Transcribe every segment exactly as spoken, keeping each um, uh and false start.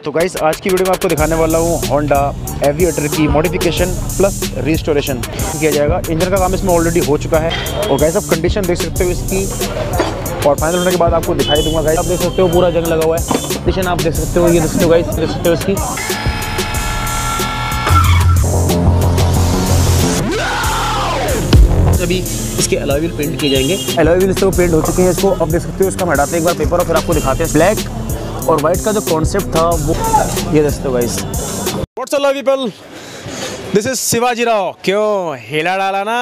तो गाइस आज की वीडियो में आपको दिखाने वाला हूँ होंडा एविएटर की मॉडिफिकेशन प्लस रिस्टोरेशन किया जाएगा। इंजन का काम इसमें ऑलरेडी हो चुका है और गाइस आप कंडीशन देख सकते हो इसकी और फाइनल होने के बाद आपको दिखाई दूंगा। गाइस आप देख सकते हो पूरा जंग लगा हुआ है, कंडीशन आप देख सकते हो, ये देख सकते हो गाइस, देख सकते हो इसकी। अभी इसके अलॉय व्हील पेंट किए जाएंगे, अलॉय व्हील इससे पेंट हो चुके हैं। इसको अब देख सकते हो, इसका हम हटाते हैं एक बार पेपर और फिर आपको दिखाते हैं। ब्लैक और वाइट का जो कॉन्सेप्ट था वो ये देख सकते हो guys. What's up people, this is Shivaji Rao. क्यों हिला डाला ना,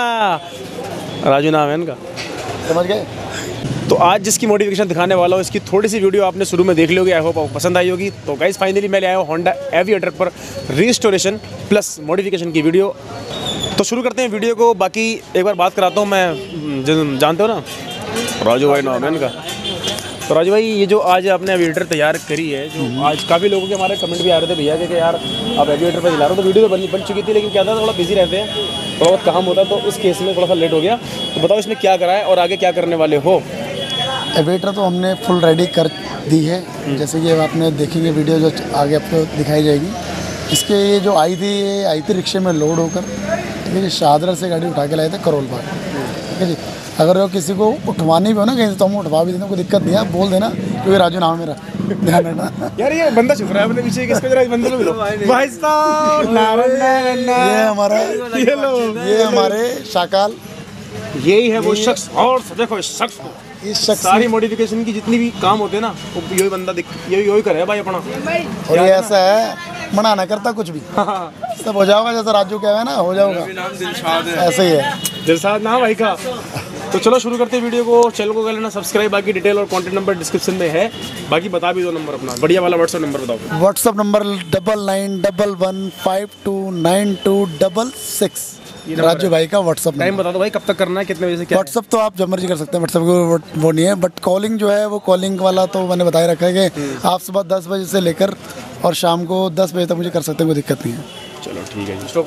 राजू नाम है इनका, समझ गए। तो आज जिसकी मॉडिफिकेशन दिखाने वाला हूँ इसकी थोड़ी सी वीडियो आपने शुरू में देख ली होगी, आई होप आपको पसंद आई होगी। तो गाइस फाइनली मैं ले आया हूँ होंडा एविएटर पर रिस्टोरेशन प्लस मॉडिफिकेशन की वीडियो। तो शुरू करते हैं वीडियो को। बाकी एक बार बात कराता हूँ, मैं जानते हो ना राजू भाई नाम है इनका। तो राजू भाई ये जो आज आपने एविएटर तैयार करी है, जो आज काफ़ी लोगों के हमारे कमेंट भी आ रहे थे भैया कि यार आप एविएटर पर दिला रहे हो, तो वीडियो तो बन बन चुकी थी, लेकिन क्या था थोड़ा बिजी रहते हैं, थोड़ा बहुत काम होता है, तो इस केस में थोड़ा सा लेट हो गया। तो बताओ इसमें क्या करा है और आगे क्या करने वाले हो। एविएटर तो हमने फुल रेडी कर दी है, जैसे कि आपने देखेंगे वीडियो जो आगे आपको दिखाई जाएगी। इसके ये जो आई थी ये आई थी रिक्शे में लोड होकर, ठीक है जी, शाहदरा से गाड़ी उठा के लाए थे करोल बाग, ठीक है जी। अगर वो किसी को उठवानी भी हो ना कहीं से तो हम उठवा भी देना, कोई दिक्कत नहीं है, आप बोल देना क्योंकि राजू नाम मेरा, ध्यान रखना। यार ये बंदा छुप रहा है अपने पीछे, किसको जरा बंदे को मिलो भाई साहब। ये हमारा ये लो, ये हमारे शाकाल, यही है वो शख्स। और देखो इस शख्स को, इस शख्स सारी मॉडिफिकेशन की जितनी भी काम होते हैं ना, वो यही बंदा यही यही करे भाई अपना। और ये ऐसा है मना ना करता कुछ भी, सब हो जाओगा जैसा राजू कह है ना, हो जाओगा, ऐसे ही है दिलशाद नाम भाई का। तो चलो शुरू करते हैं वीडियो को। चैनल को कर लेना सब्सक्राइब, बाकी डिटेल और कॉन्टैक्ट नंबर डिस्क्रिप्शन में है। बाकी बता भी दो नंबर अपना, बढ़िया वाला व्हाट्सअप नंबर बताओ। WhatsApp number double nine double one five two nine two double six, Raju भाई का व्हाट्सअप। टाइम बता दो भाई, कब तक करना है, कितने बजे से क्या? व्हाट्सअप तो आप जब मर्जी कर सकते हैं, व्हाट्सअप को वो नहीं है, बट कॉलिंग जो है वो कॉलिंग वाला तो मैंने बताया रखा है कि आप सुबह दस बजे से लेकर और शाम को दस बजे तक मुझे कर सकते हैं, कोई दिक्कत नहीं है। चलो ठीक है जी, स्टॉप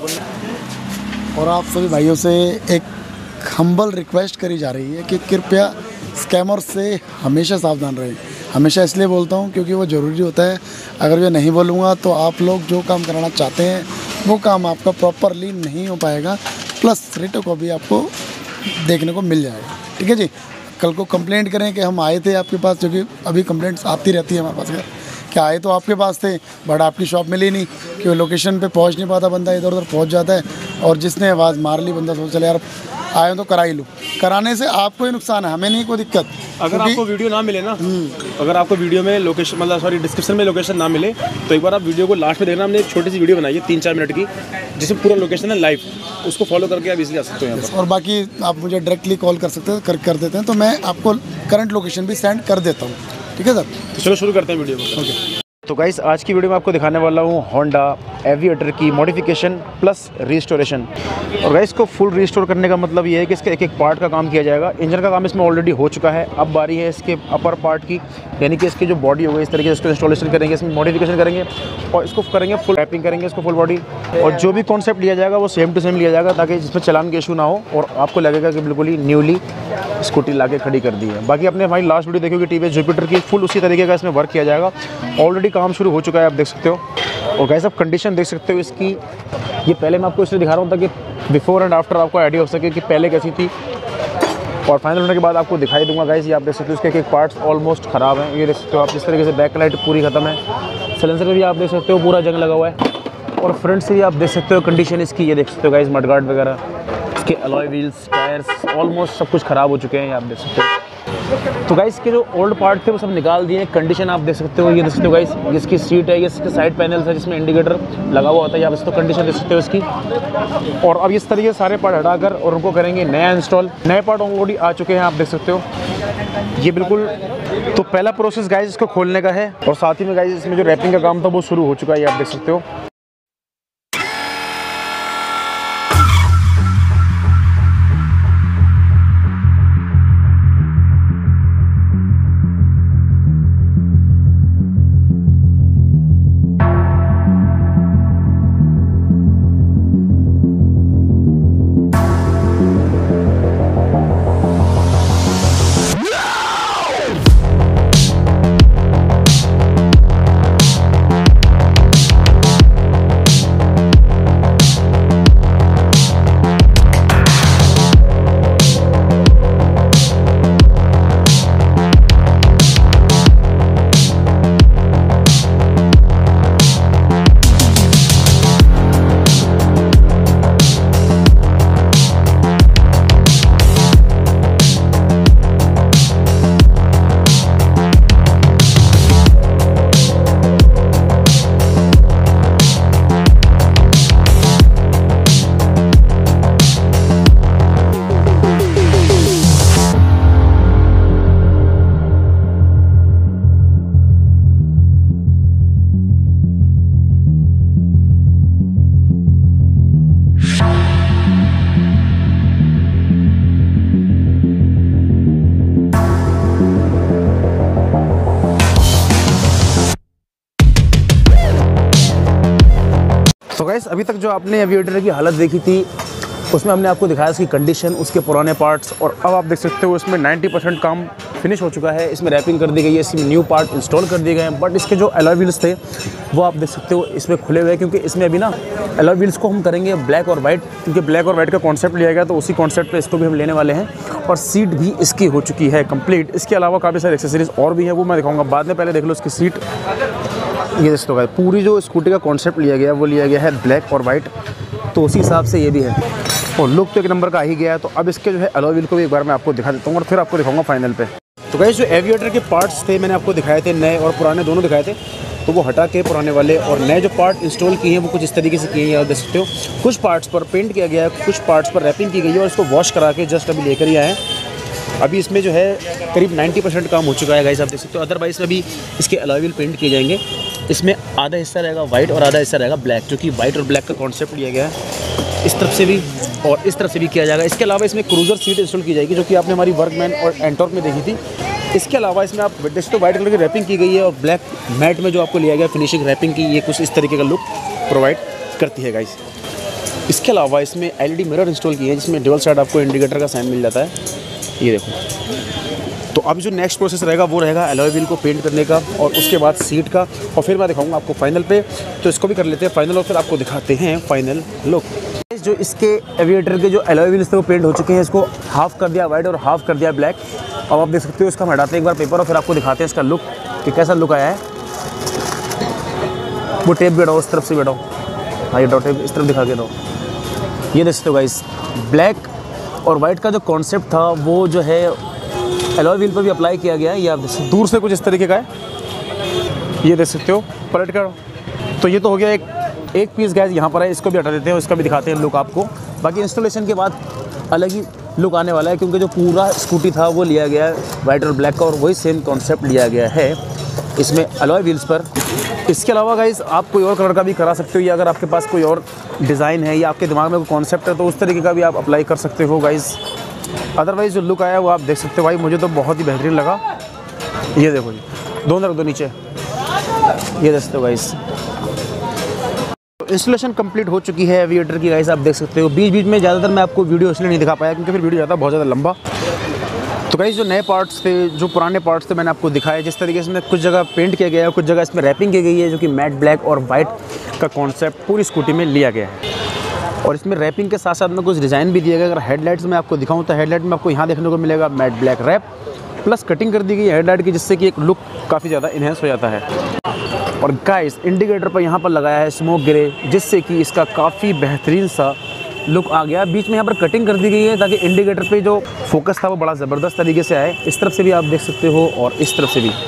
करना। और आप सभी भाइयों से एक हम्बल रिक्वेस्ट करी जा रही है कि कृपया स्कैमर से हमेशा सावधान रहें। हमेशा इसलिए बोलता हूँ क्योंकि वो ज़रूरी होता है, अगर मैं नहीं बोलूँगा तो आप लोग जो काम कराना चाहते हैं वो काम आपका प्रॉपरली नहीं हो पाएगा, प्लस रेटों को भी आपको देखने को मिल जाएगा, ठीक है जी। कल को कंप्लेंट करें कि हम आए थे आपके पास, क्योंकि अभी कंप्लेंट्स आती रहती है हमारे पास, क्या आए तो आपके पास थे बट आपकी शॉप मिली नहीं, क्योंकि लोकेशन पे पहुंच नहीं पाता, बंदा इधर उधर पहुंच जाता है और जिसने आवाज़ मार ली बंदा सोच चले यार आए तो करा ही लूँ। कराने से आपको ही नुकसान है, हमें नहीं कोई दिक्कत। अगर आपको वीडियो ना मिले ना, अगर आपको वीडियो में लोकेशन मतलब सॉरी डिस्क्रिप्शन में लोकेशन ना मिले तो एक बार आप वीडियो को लास्ट में देखना। हमने एक छोटी सी वीडियो बनाई है तीन चार मिनट की, जिसमें पूरा लोकेशन है लाइव, उसको फॉलो करके आप इजीली आ सकते हो यहाँ पर। और बाकी आप मुझे डायरेक्टली कॉल कर सकते हैं, कर कर देते हैं तो मैं आपको करंट लोकेशन भी सेंड कर देता हूँ, ठीक है सर। तो चलो शुरू करते हैं वीडियो को। ओके तो गाइस आज की वीडियो में आपको दिखाने वाला हूँ होंडा एविएटर की मॉडिफिकेशन प्लस रिस्टोरेशन। और गाइस को फुल रिस्टोर करने का मतलब ये है कि इसके एक एक पार्ट का काम किया जाएगा। इंजन का काम इसमें ऑलरेडी हो चुका है, अब बारी है इसके अपर पार्ट की, यानी कि इसकी जो बॉडी होगी इस तरीके से इसको इंस्टॉलेशन करेंगे, इसमें मॉडिफिकेशन करेंगे और इसको करेंगे फुल रैपिंग करेंगे इसको फुल बॉडी। और जो भी कॉन्सेप्ट लिया जाएगा वो सेम टू सेम लिया जाएगा, ताकि जिसमें चलान के इशू ना हो और आपको लगेगा कि बिल्कुल ही न्यूली स्कूटी ला के खड़ी कर दी है। बाकी अपने भाई लास्ट वीडियो देखोगे टी वी एस जुपिटर की, फुल उसी तरीके का इसमें वर्क किया जाएगा। ऑलरेडी काम शुरू हो चुका है, आप देख सकते हो। और गाइस आप कंडीशन देख सकते हो इसकी, ये पहले मैं आपको इसलिए दिखा रहा हूँ ताकि बिफोर एंड आफ्टर आपको आइडिया हो सके कि पहले कैसी थी, और फाइनल होने के बाद आपको दिखाई दूंगा। गाइस ये आप देख सकते हो इसके एक एक पार्ट्स ऑलमोस्ट ख़राब हैं, ये देख सकते हो आप। इस तरीके से बैक लाइट पूरी खत्म है, सिलेंसर में भी आप देख सकते हो पूरा जंग लगा हुआ है, और फ्रंट से भी आप देख सकते हो कंडीशन इसकी, ये देख सकते हो गाइस मडगार्ड वगैरह, इसके अलॉय व्हील्स, टायर्स ऑलमोस्ट सब कुछ ख़राब हो चुके हैं, ये आप देख सकते हो। तो गाइस के जो ओल्ड पार्ट थे वो सब निकाल दिए। कंडीशन आप देख सकते हो, ये देख सकते हो गाइस, इसकी सीट है, ये इसके साइड पैनल्स है जिसमें इंडिकेटर लगा हुआ होता है, आप इसको कंडीशन देख सकते हो इसकी। और अब इस तरीके से सारे पार्ट हटाकर और उनको करेंगे नया इंस्टॉल। नए पार्ट ऑलरेडी आ चुके हैं, आप देख सकते हो ये बिल्कुल। तो पहला प्रोसेस गाइस इसको खोलने का है, और साथ ही में गाइस इसमें जो रैपिंग का काम था वो शुरू हो चुका है, ये आप देख सकते हो। गाइस अभी तक जो आपने एविएटर की हालत देखी थी उसमें हमने आपको दिखाया इसकी कंडीशन, उसके पुराने पार्ट्स, और अब आप देख सकते हो इसमें नब्बे परसेंट काम फिनिश हो चुका है। इसमें रैपिंग कर दी गई है, इसमें न्यू पार्ट इंस्टॉल कर दिए गए हैं। बट इसके जो अलॉय व्हील्स थे वो आप देख सकते हो इसमें खुले हुए हैं, क्योंकि इसमें अभी ना अलॉय व्हील्स को हम करेंगे ब्लैक और वाइट, क्योंकि ब्लैक और वाइट का कॉन्सेप्ट लिया गया, तो उसी कॉन्सेप्ट पे इसको भी हम लेने वाले हैं। और सीट भी इसकी हो चुकी है कंप्लीट। इसके अलावा काफ़ी सारे एक्सेसरीज और भी हैं, वो मैं दिखाऊंगा बाद में। पहले देख लो इसकी सीट। ये देख लो पूरी जो स्कूटी का कॉन्सेप्ट लिया गया है वो लिया गया है ब्लैक और वाइट, तो उसी हिसाब से ये भी है। और लुक तो एक नंबर का आ ही गया है। तो अब इसके जो है अलॉय व्हील को भी एक बार मैं आपको दिखा देता हूँ और फिर आपको दिखाऊंगा फाइनल पे। तो गाइस जो एविएटर के पार्ट्स थे मैंने आपको दिखाए थे, नए और पुराने दोनों दिखाए थे, तो वो हटा के पुराने वाले और नए जो पार्ट इंस्टॉल किए हैं वो कुछ इस तरीके से किए हैं, आप देख सकते हो। कुछ पार्ट्स पर पेंट किया गया है, कुछ पार्ट्स पर रैपिंग की गई है और इसको वॉश करा के जस्ट अभी लेकर ही आए हैं। अभी इसमें जो है करीब नब्बे परसेंट काम हो चुका है गाइस, आप देख सकते हो। अदरवाइज अभी इसके अलॉय व्हील पेंट किए जाएंगे। इसमें आधा हिस्सा रहेगा वाइट और आधा हिस्सा रहेगा ब्लैक, जो कि वाइट और ब्लैक का कॉन्सेप्ट लिया गया है। इस तरफ से भी और इस तरफ से भी किया जाएगा। इसके अलावा इसमें क्रूज़र सीट इंस्टॉल की जाएगी, जो कि आपने हमारी वर्कमैन और एंटॉर्क में देखी थी। इसके अलावा इसमें आप देख सकते हो वाइट कलर की रैपिंग की गई है और ब्लैक मैट में जो आपको लिया गया फिनिशिंग रैपिंग की, ये कुछ इस तरीके का लुक प्रोवाइड करती है गाइस। इसके अलावा इसमें एलईडी मिरर इंस्टॉल किए हैं, जिसमें डबल साइड आपको इंडिकेटर का साइन मिल जाता है। ये देखो। तो अब जो नेक्स्ट प्रोसेस रहेगा वो रहेगा अलॉय व्हील को पेंट करने का और उसके बाद सीट का, और फिर मैं दिखाऊंगा आपको फाइनल पे। तो इसको भी कर लेते हैं फाइनल और फिर आपको दिखाते हैं फाइनल लुक। जो इसके एविएटर के जो अलॉय व्हील्स थे वो पेंट हो चुके हैं। इसको हाफ कर दिया वाइट और हाफ कर दिया ब्लैक। अब आप देख सकते हो इसका हम हटाते हैं एक बार पेपर और फिर आपको दिखाते हैं इसका लुक कि कैसा लुक आया है। वो टेप भी हटाओ, उस तरफ से भी हटाओ। हाँ ये टेप इस तरफ दिखा के दो। ये देख सकते हो गाइस, ब्लैक और वाइट का जो कॉन्सेप्ट था वो जो है अलॉय व्हील पर भी अप्लाई किया गया है। ये आप दूर से कुछ इस तरीके का है, ये देख सकते हो पलट कर। तो ये तो हो गया एक एक पीस गैस यहाँ पर है, इसको भी हटा देते हैं, इसका भी दिखाते हैं लुक आपको। बाकी इंस्टॉलेशन के बाद अलग ही लुक आने वाला है, क्योंकि जो पूरा स्कूटी था वो लिया गया है वाइट और ब्लैक का, और वही सेम कॉन्सेप्ट लिया गया है इसमें अलॉय व्हील्स पर। इसके अलावा गाइस आप कोई और कलर का भी करा सकते हो, या अगर आपके पास कोई और डिज़ाइन है या आपके दिमाग में कोई कॉन्सेप्ट है तो उस तरीके का भी आप अप्लाई कर सकते हो गाइस। अदरवाइज़ जो लुक आया वो आप देख सकते हो भाई, मुझे तो बहुत ही बेहतरीन लगा। ये देखो जी, दोनों रख दो नीचे, ये देख सकते हो गाइस। इंस्टॉलेशन कंप्लीट हो चुकी है एविएटर की गाइस, आप देख सकते हो। बीच बीच में ज़्यादातर मैं आपको वीडियो इसलिए नहीं दिखा पाया क्योंकि फिर वीडियो जाता बहुत ज़्यादा लंबा। तो गाइस जो नए पार्ट्स थे, जो पुराने पार्ट्स थे, मैंने आपको दिखाया। जिस तरीके से कुछ जगह पेंट किया गया है, कुछ जगह इसमें रैपिंग की गई है, जो कि मैट ब्लैक और वाइट का कॉन्सेप्ट पूरी स्कूटी में लिया गया है। और इसमें रैपिंग के साथ साथ में कुछ डिज़ाइन भी दिया गया। अगर हेडलाइट्स में आपको दिखाऊँ तो हेडलाइट में आपको यहाँ देखने को मिलेगा matte black wrap plus cutting कर दी गई है हेडलाइट की, जिससे कि एक लुक काफ़ी ज़्यादा इन्हेंस हो जाता है। और गाइस इंडिकेटर पर यहाँ पर लगाया है स्मोक ग्रे, जिससे कि इसका काफ़ी बेहतरीन सा लुक आ गया। बीच में यहाँ पर कटिंग कर दी गई है ताकि इंडिकेटर पे जो फोकस था वो बड़ा ज़बरदस्त तरीके से आए। इस तरफ से भी आप देख सकते हो और इस तरफ से भी।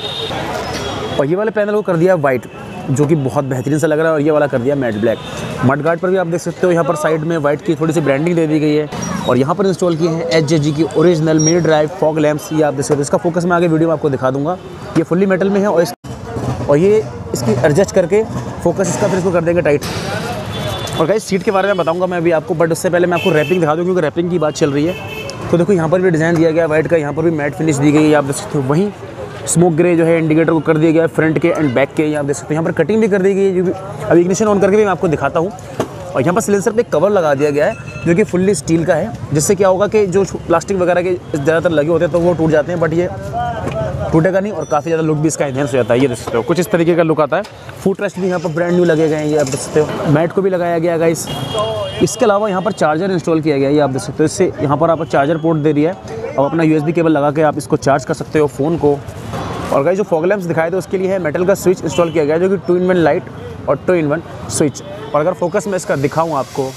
और ये वाले पैनल को कर दिया वाइट, जो कि बहुत बेहतरीन सा लग रहा है, और ये वाला कर दिया मैट ब्लैक। मड गार्ड पर भी आप देख सकते हो यहाँ पर साइड में वाइट की थोड़ी सी ब्रांडिंग दे दी गई है। और यहाँ पर इंस्टॉल किए हैं एच जे जी की original mini drive fog lamps. ये आप देख सकते हो, इसका फोकस मैं आगे वीडियो में आपको दिखा दूंगा। ये फुल्ली मेटल में है और इस और ये इसकी एडजस्ट करके फोकस इसका फिर इसको कर देंगे टाइट। और गाइस सीट के बारे में बताऊंगा मैं अभी आपको, बट उससे पहले मैं आपको रैपिंग दिखा दूँ, क्योंकि रैपिंग की बात चल रही है। तो देखो यहाँ पर भी डिज़ाइन दिया गया है वाइट का, यहाँ पर भी मैट फिनिश दी गई है, आप देख सकते हो। वहीं स्मोक ग्रे जो है इंडिकेटर को कर दिया गया है फ्रंट के एंड बैक के, आप देख सकते हो। यहाँ पर कटिंग भी कर दी गई है, जो भी अभी इग्निशन ऑन करके भी मैं आपको दिखाता हूँ। और यहाँ पर सिलेंसर पे कवर लगा दिया गया है, जो कि फुल्ली स्टील का है, जिससे क्या होगा कि जो प्लास्टिक वगैरह के ज़्यादातर लगे होते हैं तो वो टूट जाते हैं, बट ये टूटेगा नहीं और काफ़ी ज़्यादा लुक भी इसका इन्हेंस हो जाता है। ये देख सकते हो, कुछ इस तरीके का लुक आता है। फुट रेस्ट भी यहाँ पर ब्रांड न्यू लगे गए हैं, ये आप देख सकते हो। मैट को भी लगाया गया है गाइस। इसके अलावा यहाँ पर चार्जर इंस्टॉल किया गया है, ये आप देख सकते हो। इससे यहाँ पर आपको चार्जर पोर्ट दे दिया है, अब अपना यूएसबी केबल लगा के आप इसको चार्ज कर सकते हो फ़ोन को। और गाइस जो फॉग लैंप्स दिखाए थे उसके लिए है मेटल का स्विच इंस्टॉल किया गया है, जो कि टू इन वन लाइट और टू इन वन स्विच। और अगर फोकस मैं इसका दिखाऊँ आपको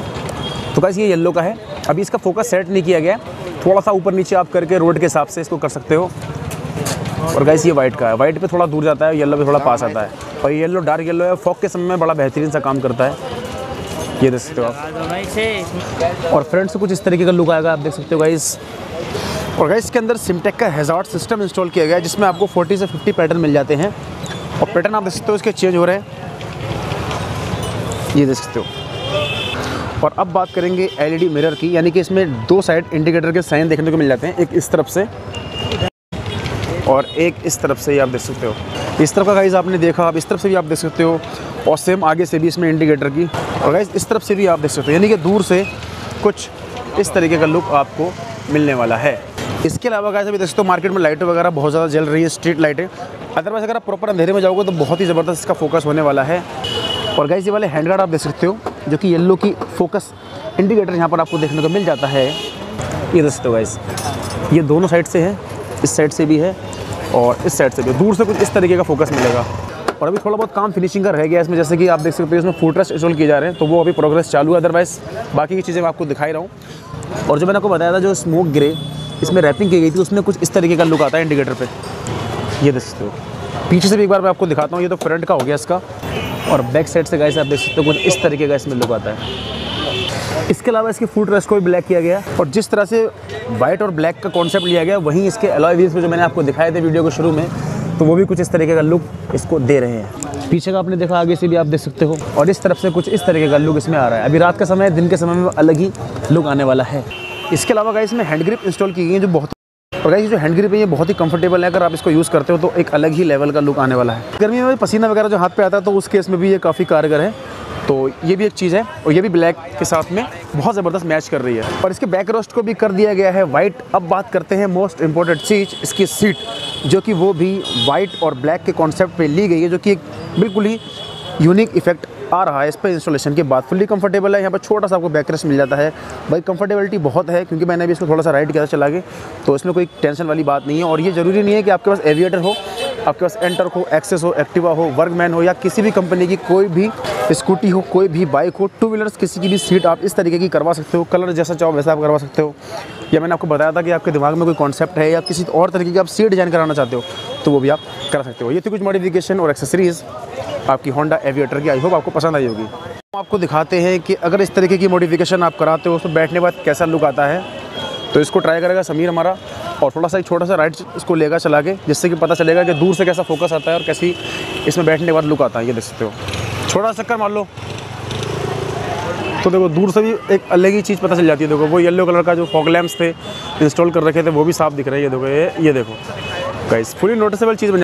तो गाइस ये येलो का है। अभी इसका फोकस सेट नहीं किया गया, थोड़ा सा ऊपर नीचे आप करके रोड के हिसाब से इसको कर सकते हो। और गाइस ये वाइट का है, वाइट पे थोड़ा दूर जाता है, येलो पे थोड़ा पास आता है। और ये येलो डार्क येलो है, फॉग के समय में बड़ा बेहतरीन सा काम करता है, ये देख सकते हो आप। और फ्रंट से कुछ इस तरीके का लुक आएगा, आप देख सकते हो गाइस। और गाइस इसके अंदर सिमटेक का हैजार्ड सिस्टम इंस्टॉल किया गया है, जिसमें आपको चालीस से पचास पैटर्न मिल जाते हैं। और पैटर्न आप देख सकते हो इसके चेंज हो रहे हैं, ये देख सकते हो। और अब बात करेंगे एलईडी मिरर की, यानी कि इसमें दो साइड इंडिकेटर के साइन देखने को मिल जाते हैं, एक इस तरफ से और एक इस तरफ से, ये आप देख सकते हो। इस तरफ का गाइस आपने देखा, आप इस तरफ से भी आप देख सकते हो। और सेम आगे से भी इसमें इंडिकेटर की, और गाइस इस तरफ से भी आप देख सकते हो, यानी कि दूर से कुछ इस तरीके का लुक आपको मिलने वाला है। इसके अलावा गाइस अभी देख सकते हो मार्केट में लाइटें वगैरह बहुत ज़्यादा जल रही है, स्ट्रीट लाइटें। अदरवाइज अगर आप प्रॉपर अंधेरे में जाओगे तो बहुत ही ज़बरदस्त इसका फोकस होने वाला है। और गाइस ये वाले हैंड गार्ड आप देख सकते हो, जो कि येलो की फोकस इंडिकेटर यहाँ पर आपको देखने को मिल जाता है। ये देख सकते हो गाइस, ये दोनों साइड से है, इस साइड से भी है और इस साइड से भी। दूर से कुछ इस तरीके का फोकस मिलेगा। और अभी थोड़ा बहुत काम फिनिशिंग का रह गया इसमें, जैसे कि आप देख सकते हो इसमें फुट रेस्ट इंस्टॉल किए जा रहे हैं, तो वो अभी प्रोग्रेस चालू है। अदरवाइज बाकी की चीज़ें मैं आपको दिखाई रहा हूँ। और जो मैंने आपको बताया था, जो स्मोक ग्रे इसमें रैपिंग की गई थी, उसमें कुछ इस तरीके का लुक आता है इंडिकेटर पे। ये देख सकते हो। पीछे से भी एक बार मैं आपको दिखाता हूँ। ये तो फ्रंट का हो गया इसका, और बैक साइड से गाइस आप देख सकते हो कुछ इस तरीके का इसमें लुक आता है। इसके अलावा इसकी फुट रेस्ट को भी ब्लैक किया गया, और जिस तरह से वाइट और ब्लैक का कॉन्सेप्ट लिया गया, वहीं इसके अलॉय व्हील्स में जो मैंने आपको दिखाए थे वीडियो के शुरू में, तो वो भी कुछ इस तरीके का लुक इसको दे रहे हैं। पीछे का आपने देखा, आगे से भी आप देख सकते हो, और इस तरफ से कुछ इस तरीके का लुक इसमें आ रहा है। अभी रात का समय है, दिन के समय में अलग ही लुक आने वाला है। इसके अलावा गाइस इसमें हैंड ग्रिप इंस्टॉल की गई है, जो बहुत, और गाइस जो हैंड ग्रिप है ये बहुत ही कंफर्टेबल है। अगर आप इसको यूज़ करते हो तो एक अलग ही लेवल का लुक आने वाला है। गर्मी में पसीना वगैरह जो हाथ पे आता है, तो उस केस में भी ये काफ़ी कारगर है। तो ये भी एक चीज़ है, और ये भी ब्लैक के साथ में बहुत ज़बरदस्त मैच कर रही है। और इसके बैक रोस्ट को भी कर दिया गया है वाइट। अब बात करते हैं मोस्ट इंपॉर्टेंट चीज़, इसकी सीट, जो कि वो भी वाइट और ब्लैक के कॉन्सेप्ट पे ली गई है, जो कि एक बिल्कुल ही यूनिक इफेक्ट आ रहा है इस पर इंस्टॉलेशन के बाद। फुल्ली कंफर्टेबल है, यहाँ पर छोटा सा आपको बैक रेस्ट मिल जाता है। भाई कंफर्टेबिलिटी बहुत है, क्योंकि मैंने भी इसको थोड़ा सा राइड किया था चला के, तो इसमें कोई टेंशन वाली बात नहीं है। और ये ज़रूरी नहीं है कि आपके पास एविएटर हो, आपके पास एंटर हो, एक्सेस हो, एक्टिवा हो, वर्कमैन हो, या किसी भी कंपनी की कोई भी स्कूटी हो, कोई भी बाइक हो, टू व्हीलर्स किसी की भी सीट आप इस तरीके की करवा सकते हो। कलर जैसा चाहो वैसा आप करवा सकते हो। या मैंने आपको बताया था कि आपके दिमाग में कोई कॉन्सेप्ट है या किसी और तरीके की आप सीट डिजाइन कराना चाहते हो, तो वो भी आप कर सकते हो। ये थी कुछ मॉडिफिकेशन और एक्सेसरीज़ आपकी होंडा एविएटर की। आई होप आपको पसंद आई होगी। हम आपको दिखाते हैं कि अगर इस तरीके की मॉडिफिकेशन आप कराते हो तो बैठने के बाद कैसा लुक आता है। तो इसको ट्राई करेगा समीर हमारा, और थोड़ा सा एक छोटा सा राइड इसको लेगा चला के, जिससे कि पता चलेगा कि दूर से कैसा फोकस आता है और कैसी इसमें बैठने के बाद लुक आता है। ये देख सकते हो, छोटा सा चक्कर मार लो तो देखो दूर से भी एक अलग ही चीज़ पता चल जाती है। देखो वो येलो कलर का जो फॉग लैंप्स थे इंस्टॉल कर रखे थे, वो भी साफ दिख रहे हैं। ये देखो, ये ये देखो गाइस, फुली नोटिसेबल चीज़ बन